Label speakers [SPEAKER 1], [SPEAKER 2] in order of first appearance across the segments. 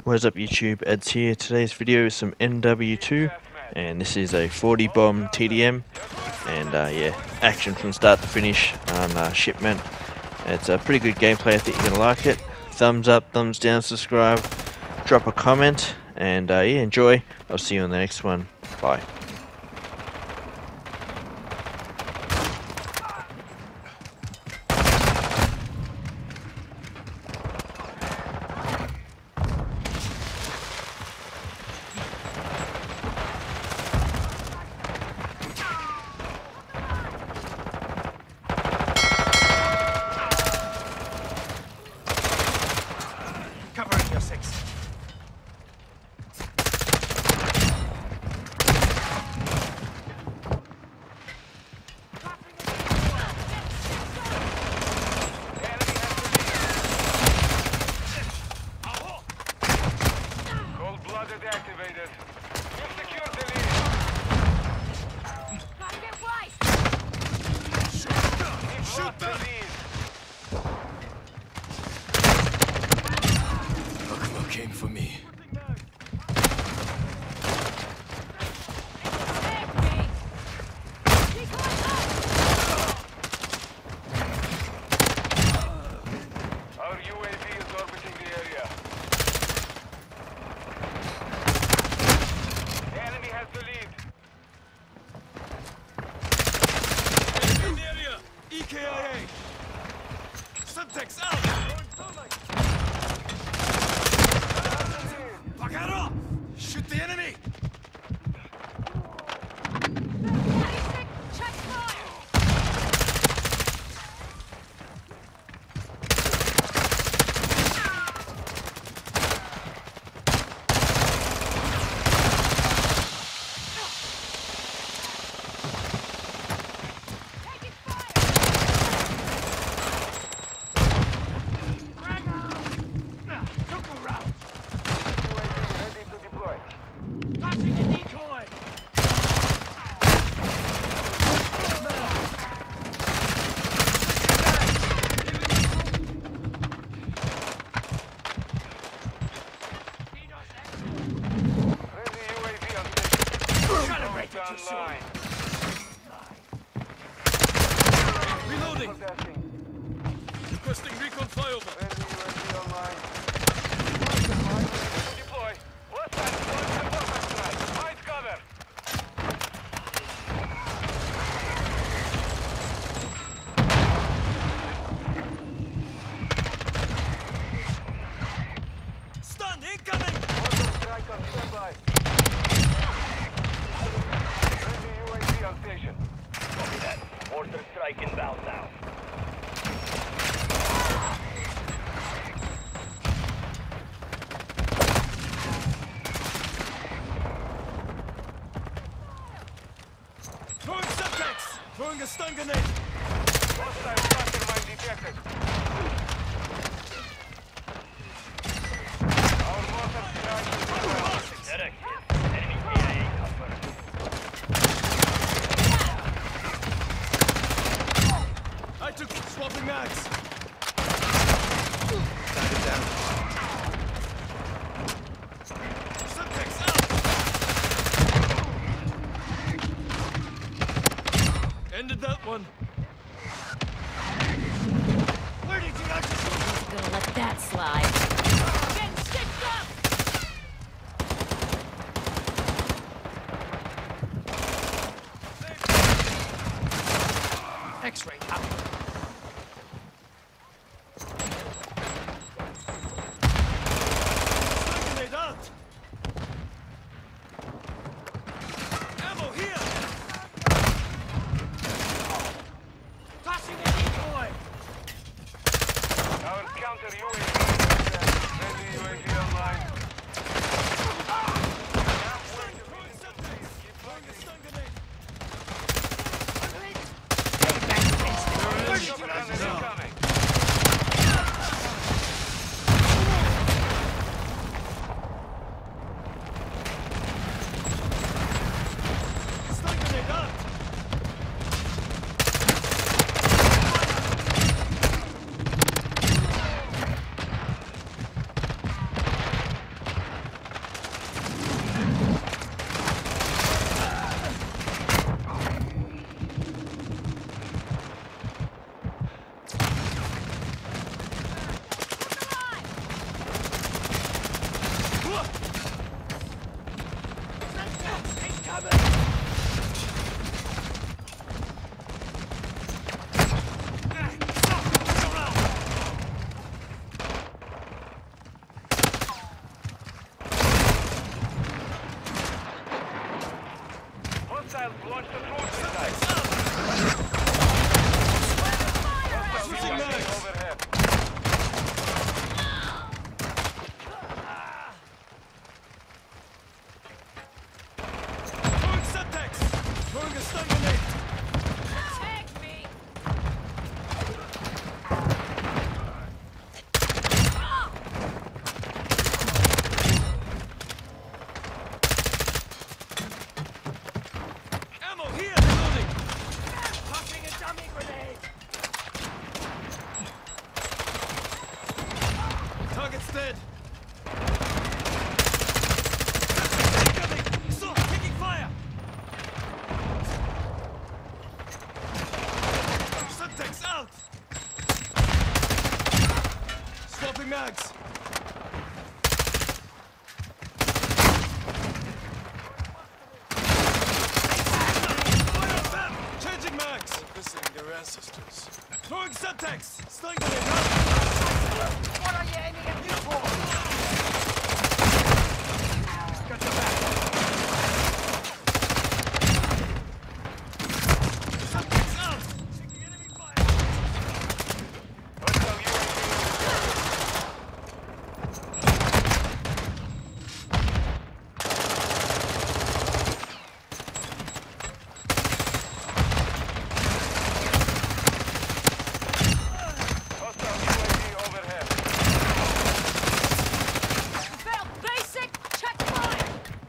[SPEAKER 1] What is up YouTube, Ed's here. Today's video is some MW2 and this is a 40 bomb TDM and yeah, action from start to finish on shipment. It's a pretty good gameplay, I think you're going to like it. Thumbs up, thumbs down, subscribe, drop a comment and yeah, enjoy. I'll see you on the next one. Bye.
[SPEAKER 2] Covering your six. Cold-blooded activated. You've secured the lead. Shoot the lead. Came for me. Our UAV is orbiting the area. The enemy has the lead. In the area. EKIA. Subtext out. Shoot the enemy!
[SPEAKER 3] Check fire! Passing the decoy! Reloading! Requesting recon flyover! Deploy! Left side, find cover! Stun incoming! Mortar strike on standby. Friendly UAV on station. Copy that. Mortar strike inbound now. Throwing subtext! Throwing a stun grenade! Hostile cluster mine detected. Our mortar strike is well. Direction. Enemy PIA cover. I took swapping mags. Target down. Subtext out! Ended that one. Where did you actually? Just gonna let that slide. Getting stitched up!
[SPEAKER 2] X-ray out. Stun grenade out. Ammo here. Tossing the decoy. Our counter UAV. Hostiles launched a drone missile. Hostile UAV overhead.
[SPEAKER 4] Throwing subtext! Throwing a stun grenade!
[SPEAKER 3] Tag me!
[SPEAKER 4] Ammo here! Reloading!
[SPEAKER 3] Tossing a dummy grenade!
[SPEAKER 4] Target's dead! Incoming! Assault! Taking fire! Subtext out! Swapping mags! Fire on them! Changing mags! Focusing their ancestors. Throwing subtext! Stun grenade out!
[SPEAKER 3] What are you aiming at me for?
[SPEAKER 4] Got your back! Subtext out! Taking enemy fire!
[SPEAKER 2] Hostile UAV overhead.
[SPEAKER 3] Failed basic checkpoint!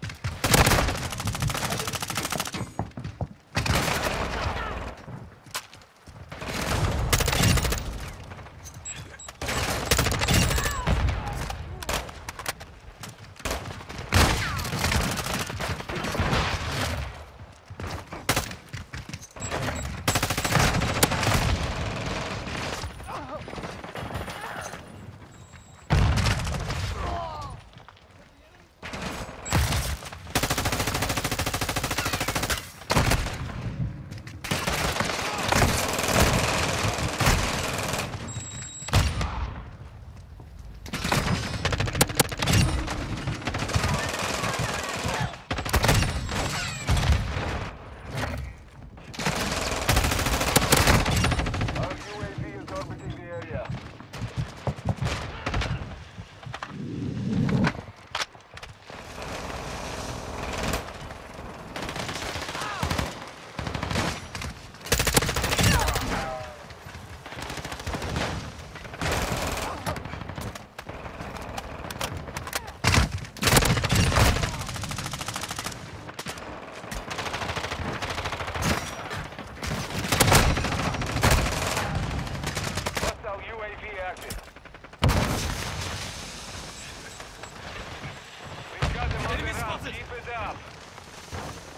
[SPEAKER 3] Our UAV is orbiting the area. Hostile UAV active. We've got them on
[SPEAKER 4] Enemy
[SPEAKER 2] the ground.
[SPEAKER 4] spotted.
[SPEAKER 2] Keep it up.